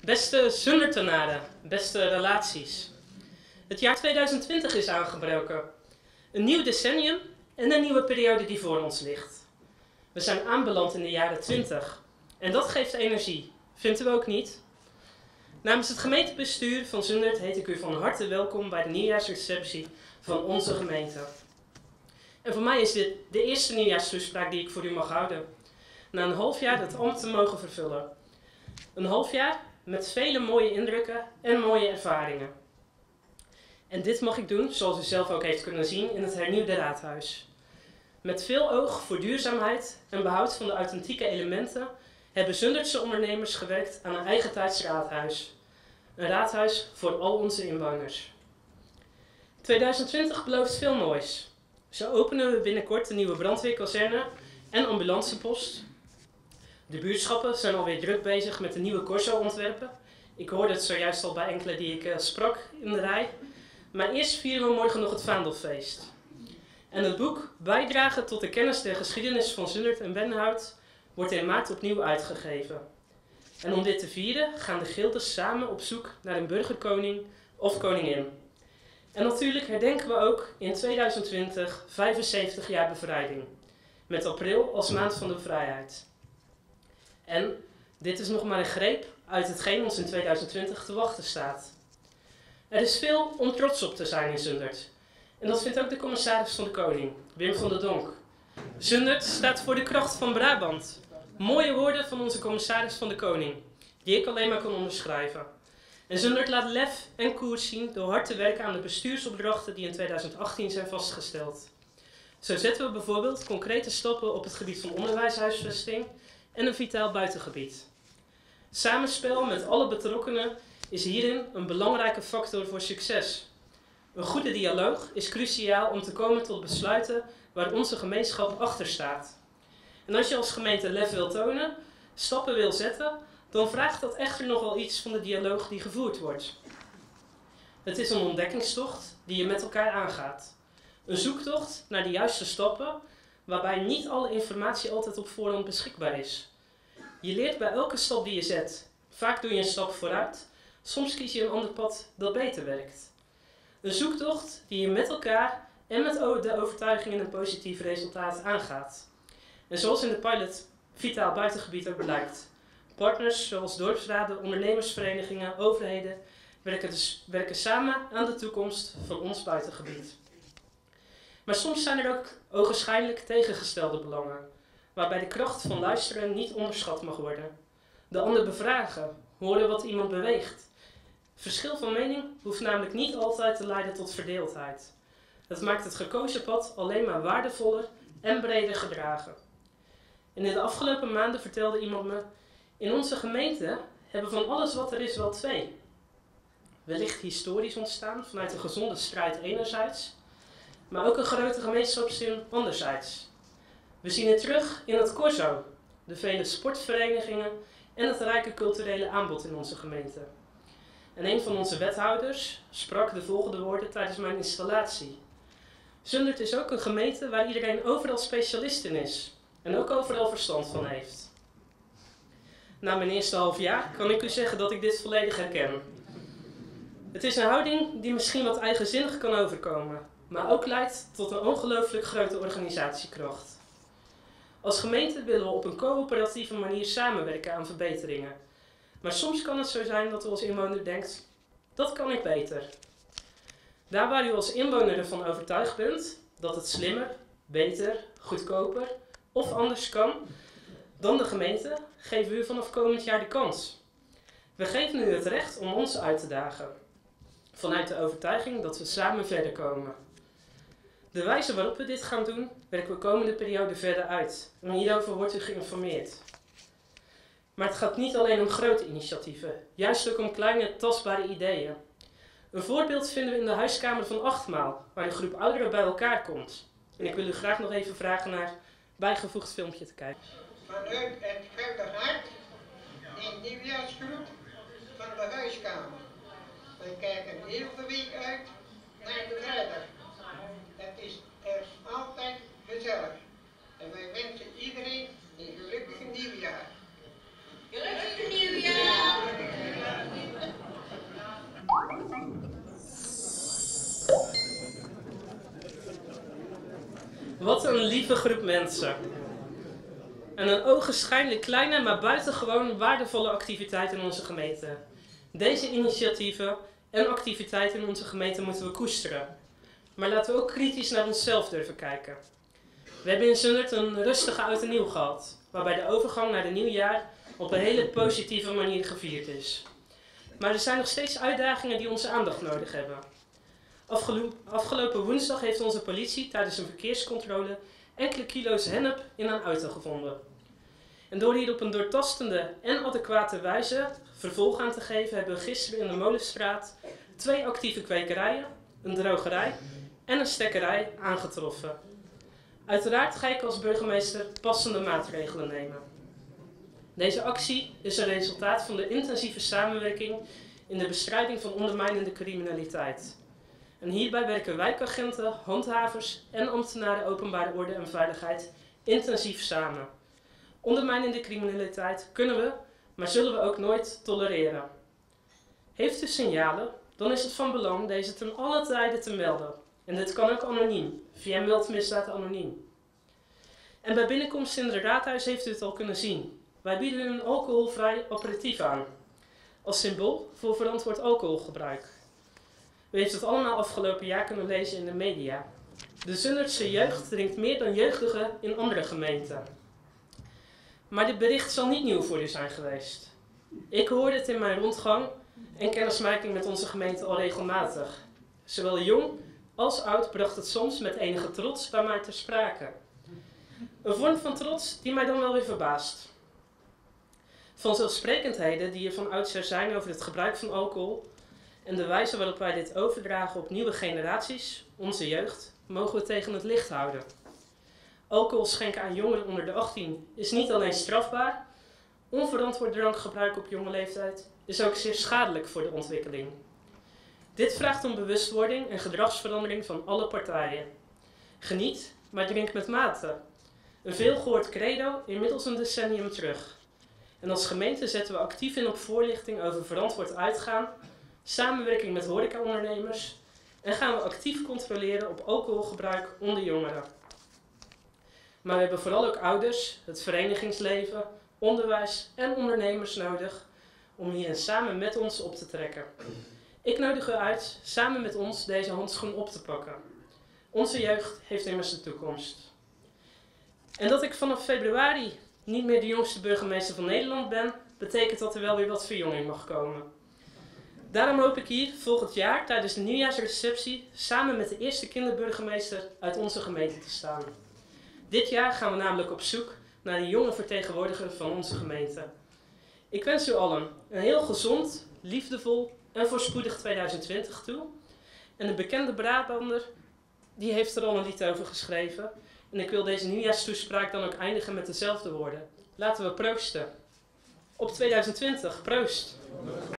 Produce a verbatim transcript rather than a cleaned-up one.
Beste Zundertenaren, beste relaties. Het jaar tweeduizend twintig is aangebroken. Een nieuw decennium en een nieuwe periode die voor ons ligt. We zijn aanbeland in de jaren twintig. En dat geeft energie. Vindt u ook niet? Namens het gemeentebestuur van Zundert heet ik u van harte welkom bij de nieuwjaarsreceptie van onze gemeente. En voor mij is dit de eerste nieuwjaarstoespraak die ik voor u mag houden. Na een half jaar dat ambt te mogen vervullen. Een half jaar met vele mooie indrukken en mooie ervaringen. En dit mag ik doen, zoals u zelf ook heeft kunnen zien, in het hernieuwde raadhuis. Met veel oog voor duurzaamheid en behoud van de authentieke elementen hebben Zundertse ondernemers gewerkt aan een eigentijds raadhuis. Een raadhuis voor al onze inwoners. tweeduizend twintig belooft veel moois. Zo openen we binnenkort de nieuwe brandweerkazerne en ambulancepost. De buurtschappen zijn alweer druk bezig met de nieuwe Corso-ontwerpen. Ik hoorde het zojuist al bij enkele die ik uh, sprak in de rij. Maar eerst vieren we morgen nog het Vaandelfeest. En het boek Bijdrage tot de kennis der geschiedenis van Zundert en Bennehout wordt in maart opnieuw uitgegeven. En om dit te vieren gaan de gildes samen op zoek naar een burgerkoning of koningin. En natuurlijk herdenken we ook in tweeduizend twintig vijfenzeventig jaar bevrijding. Met april als maand van de vrijheid. En dit is nog maar een greep uit hetgeen ons in tweeduizend twintig te wachten staat. Er is veel om trots op te zijn in Zundert. En dat vindt ook de commissaris van de Koning, Wim van der Donk. Zundert staat voor de kracht van Brabant. Mooie woorden van onze commissaris van de Koning, die ik alleen maar kan onderschrijven. En Zundert laat lef en koers zien door hard te werken aan de bestuursopdrachten die in tweeduizend achttien zijn vastgesteld. Zo zetten we bijvoorbeeld concrete stappen op het gebied van onderwijshuisvesting en een vitaal buitengebied. Samenspel met alle betrokkenen is hierin een belangrijke factor voor succes. Een goede dialoog is cruciaal om te komen tot besluiten waar onze gemeenschap achter staat. En als je als gemeente lef wil tonen, stappen wil zetten, dan vraagt dat echter nogal iets van de dialoog die gevoerd wordt. Het is een ontdekkingstocht die je met elkaar aangaat. Een zoektocht naar de juiste stappen, waarbij niet alle informatie altijd op voorhand beschikbaar is. Je leert bij elke stap die je zet. Vaak doe je een stap vooruit, soms kies je een ander pad dat beter werkt. Een zoektocht die je met elkaar en met de overtuiging in een positief resultaat aangaat. En zoals in de pilot Vitaal Buitengebied ook blijkt. Partners zoals dorpsraden, ondernemersverenigingen, overheden werken, dus, werken samen aan de toekomst van ons buitengebied. Maar soms zijn er ook ogenschijnlijk tegengestelde belangen, waarbij de kracht van luisteren niet onderschat mag worden. De ander bevragen, horen wat iemand beweegt. Verschil van mening hoeft namelijk niet altijd te leiden tot verdeeldheid. Dat maakt het gekozen pad alleen maar waardevoller en breder gedragen. En in de afgelopen maanden vertelde iemand me: in onze gemeente hebben van alles wat er is wel twee. Wellicht historisch ontstaan vanuit een gezonde strijd enerzijds, maar ook een grote gemeenschapszin anderzijds. We zien het terug in het Corso, de vele sportverenigingen en het rijke culturele aanbod in onze gemeente. En een van onze wethouders sprak de volgende woorden tijdens mijn installatie. Zundert is ook een gemeente waar iedereen overal specialist in is en ook overal verstand van heeft. Na mijn eerste half jaar kan ik u zeggen dat ik dit volledig herken. Het is een houding die misschien wat eigenzinnig kan overkomen, maar ook leidt tot een ongelooflijk grote organisatiekracht. Als gemeente willen we op een coöperatieve manier samenwerken aan verbeteringen. Maar soms kan het zo zijn dat u als inwoner denkt: dat kan ik beter. Daar waar u als inwoner ervan overtuigd bent dat het slimmer, beter, goedkoper of anders kan dan de gemeente, geven we u vanaf komend jaar de kans. We geven u het recht om ons uit te dagen. Vanuit de overtuiging dat we samen verder komen. De wijze waarop we dit gaan doen, werken we komende periode verder uit. En hierover wordt u geïnformeerd. Maar het gaat niet alleen om grote initiatieven, juist ook om kleine, tastbare ideeën. Een voorbeeld vinden we in de huiskamer van Achtmaal, waar een groep ouderen bij elkaar komt. En ik wil u graag nog even vragen naar bijgevoegd filmpje te kijken. Vanuit het Gouden Hart, in nieuwjaarsgroep van de huiskamer. We kijken heel de week uit naar de vrijdag. Het is er altijd gezellig. En wij wensen iedereen een gelukkig nieuwjaar. Gelukkig nieuwjaar! Wat een lieve groep mensen. En een ogenschijnlijk kleine, maar buitengewoon waardevolle activiteit in onze gemeente. Deze initiatieven en activiteiten in onze gemeente moeten we koesteren. Maar laten we ook kritisch naar onszelf durven kijken. We hebben in Zundert een rustige oud en nieuw gehad, waarbij de overgang naar het nieuwjaar op een hele positieve manier gevierd is. Maar er zijn nog steeds uitdagingen die onze aandacht nodig hebben. Afgelo- afgelopen woensdag heeft onze politie tijdens een verkeerscontrole enkele kilo's hennep in een auto gevonden. En door hier op een doortastende en adequate wijze vervolg aan te geven, hebben we gisteren in de Molenstraat twee actieve kwekerijen, een drogerij en een stekkerij aangetroffen. Uiteraard ga ik als burgemeester passende maatregelen nemen. Deze actie is een resultaat van de intensieve samenwerking in de bestrijding van ondermijnende criminaliteit. En hierbij werken wijkagenten, handhavers en ambtenaren openbare orde en veiligheid intensief samen. Ondermijnende criminaliteit kunnen we, maar zullen we ook nooit tolereren. Heeft u signalen, dan is het van belang deze ten alle tijde te melden. En dit kan ook anoniem, via Meldmisdaad Anoniem. En bij binnenkomst in het raadhuis heeft u het al kunnen zien. Wij bieden u een alcoholvrij aperitief aan, als symbool voor verantwoord alcoholgebruik. U heeft het allemaal afgelopen jaar kunnen lezen in de media. De Zundertse jeugd drinkt meer dan jeugdigen in andere gemeenten. Maar dit bericht zal niet nieuw voor u zijn geweest. Ik hoorde het in mijn rondgang en kennismaking met onze gemeente al regelmatig. Zowel jong als oud bracht het soms met enige trots bij mij ter sprake. Een vorm van trots die mij dan wel weer verbaast. Vanzelfsprekendheden die er van oudsher zijn over het gebruik van alcohol en de wijze waarop wij dit overdragen op nieuwe generaties, onze jeugd, mogen we tegen het licht houden. Alcohol schenken aan jongeren onder de achttien is niet alleen strafbaar, onverantwoord drankgebruik op jonge leeftijd is ook zeer schadelijk voor de ontwikkeling. Dit vraagt om bewustwording en gedragsverandering van alle partijen. Geniet, maar drink met mate. Een veelgehoord credo inmiddels een decennium terug. En als gemeente zetten we actief in op voorlichting over verantwoord uitgaan, samenwerking met horecaondernemers en gaan we actief controleren op alcoholgebruik onder jongeren. Maar we hebben vooral ook ouders, het verenigingsleven, onderwijs en ondernemers nodig om hier samen met ons op te trekken. Ik nodig u uit samen met ons deze handschoen op te pakken. Onze jeugd heeft immers de toekomst. En dat ik vanaf februari niet meer de jongste burgemeester van Nederland ben, betekent dat er wel weer wat verjonging mag komen. Daarom hoop ik hier volgend jaar tijdens de nieuwjaarsreceptie samen met de eerste kinderburgemeester uit onze gemeente te staan. Dit jaar gaan we namelijk op zoek naar een jonge vertegenwoordiger van onze gemeente. Ik wens u allen een heel gezond, liefdevol en voorspoedig tweeduizend twintig toe. En de bekende Brabander, die heeft er al een lied over geschreven. En ik wil deze nieuwjaarstoespraak dan ook eindigen met dezelfde woorden. Laten we proosten. Op tweeduizend twintig, proost!